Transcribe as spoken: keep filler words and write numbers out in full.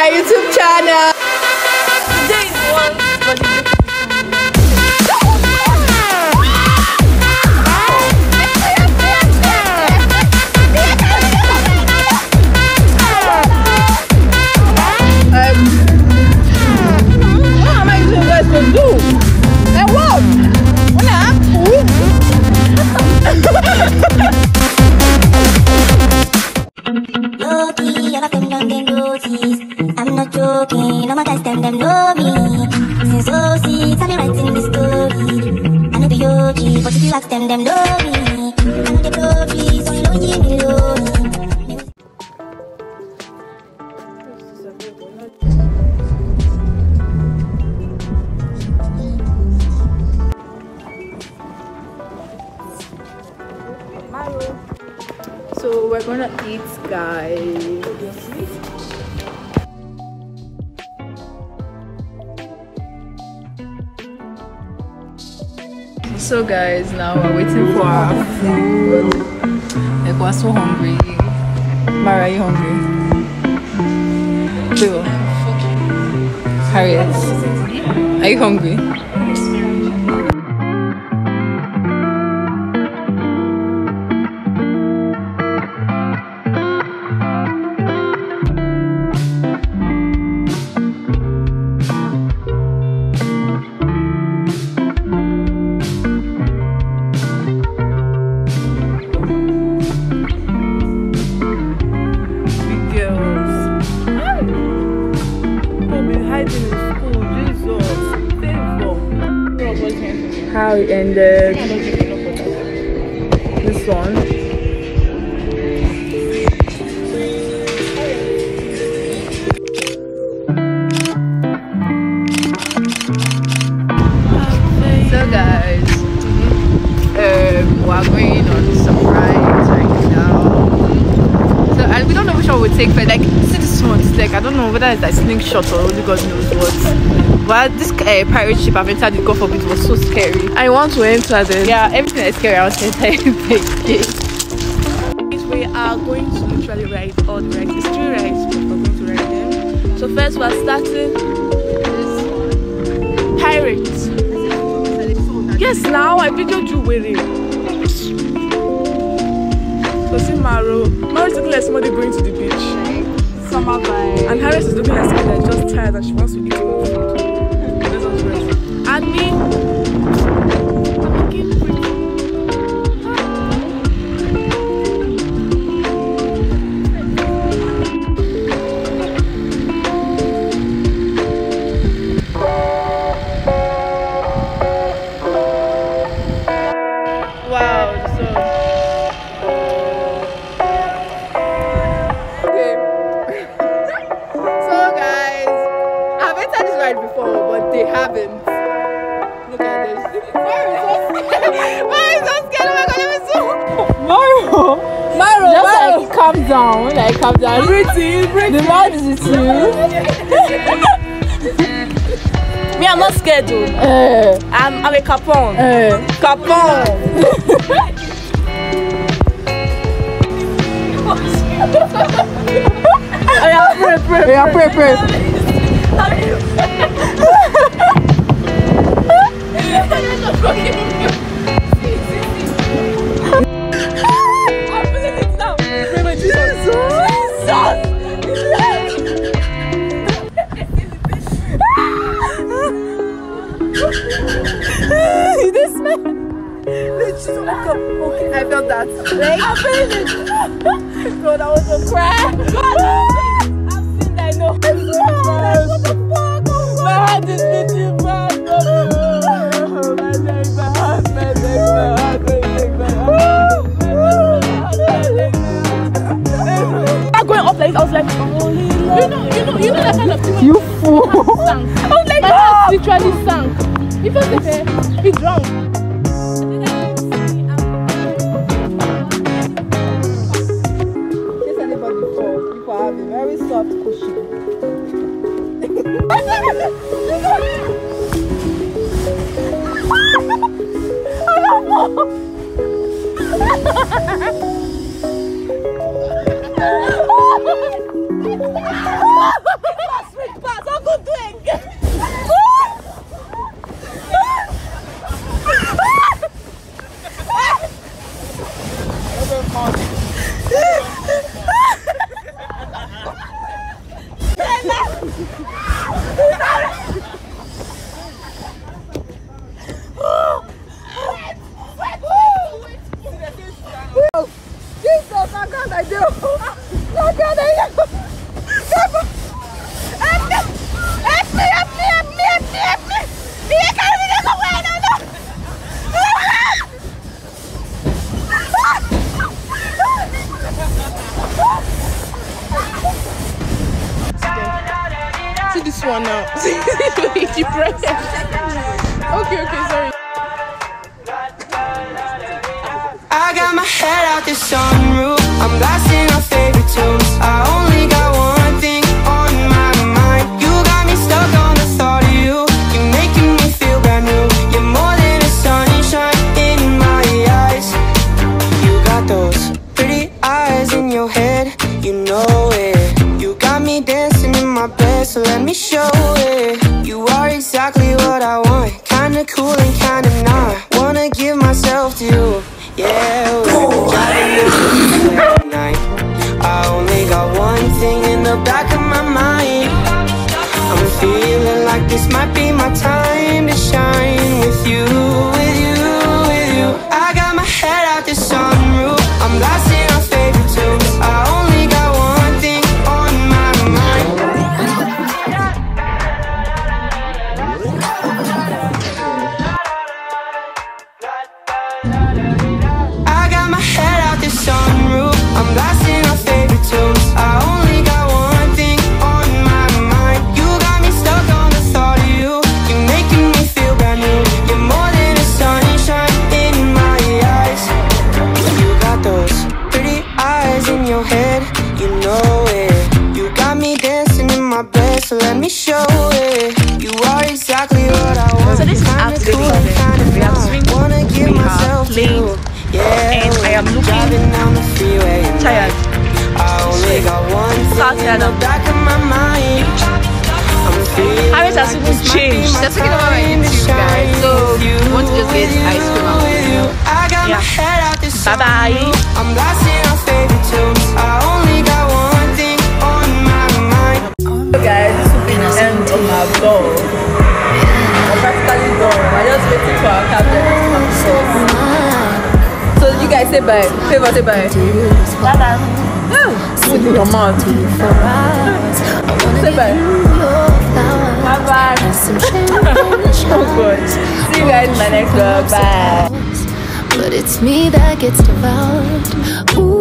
my YouTube channel. Today is one for the I'm not joking, no matter them, them know me. Since oh six, I've been writing this story. I know the O G, but if you ask them, them know me. I know the blow trees, so you know you me know me. So we're gonna eat, guys. So guys, now we're waiting for our food. Like, we're so hungry. Mara, are you hungry? Bill. Harriet, are you hungry? How it ended. This one. So guys, um, we're going on some rides right now. So and we don't know which one we'll take first. Like, see this one, it's like I don't know whether it's like slingshot or only God knows what. But this uh, pirate ship I've entered, the God forbid, was so scary. I want to enter them. Yeah, everything that's scary, I want to enter everything. We are going to literally ride all the rides. It's three rides, but we're going to ride them. So first we're starting this Pirates. Yes, now I videoed you with it. So see Maro. Maro is looking like somebody going to the beach. Summer vibe. And Harris is looking like somebody that's just tired and she wants to eat more food. Let's just rest. And me, I'm looking pretty. Wow, so okay. So guys, I've entered this ride before, but they haven't. Look at this. Where is so scared? Where is so scared? Oh my god, let me so Mario! Mario, Just Mario. like calm down, like calm down. Pretty, pretty. The mouth is with you. Me, I'm not scared though. Uh, I'm, I'm a capon. uh. Capon. Oh yeah, pray, pray, Yeah, pray, pray. I'm feeling it now. Pray, my Jesus. Jesus. This man. Okay, I felt that. Like, I'm feeling it. God, I was gonna cry. God, I've seen that. I know. What the fuck? My heart is beating bad. My leg, my heart, my leg, my heart, my leg, my heart. I'm going up like I was like, holy Lord. You know, you know, you know that kind of thing. You fool. I was like, my heart literally sank. If I say, be drunk. Very soft cushion. on now. Keep pressing. Okay, okay, sorry. I got my head out the sunroof. I'm blasting our favorite tunes. I only got one thing on my mind. You got me stuck on the thought of you. You're making me feel brand new. You're more than a sunshine in my eyes. You got those pretty eyes in your head. You know it. You got me dancing in my bed, so let me show it. You are exactly what I want. Kinda cool and kinda not. Wanna give myself to you. Yeah, we're driving at night. I only got one thing in the back of my mind. I'm feeling like this might be my time to shine with you, with you, with you. I got my head out the sunroof. I'm blasting our favorite tunes. I only got one thing on my mind. I got my head out the sunroof. I'm blasting our favorite tunes. I only got one thing on my mind. You got me stuck on the thought of you. You're making me feel brand new. You're more than a sunshine in my eyes. You got those pretty eyes in your head. You know it. You got me dancing in my bed, so let me show it. You are exactly what I want. So this is after the weekend. We have swing. Wanna give We have myself to played. you. Yeah, And I am looking driving down the freeway at tired. night. I only got one Start thing in tired the of- back of my mind. I'm feeling How is that like supposed this to might be change? my They're talking about my time to YouTube, guys. shine So, with you, we want to just get with ice cream you, out. with you. I got Yeah. my head out the Bye-bye. sunroof. I'm blasting our favorite tunes. I only got one thing on my mind. So guys, this will be the end of our vlog. I'm practically done. I'm just waiting for our captain to come to us. So you guys say bye. Favor, say bye. Bye bye. Put in your mouth. Say bye. Bye bye. Oh god. See you guys in my next vlog. Bye. But it's me that gets devoured. Ooh.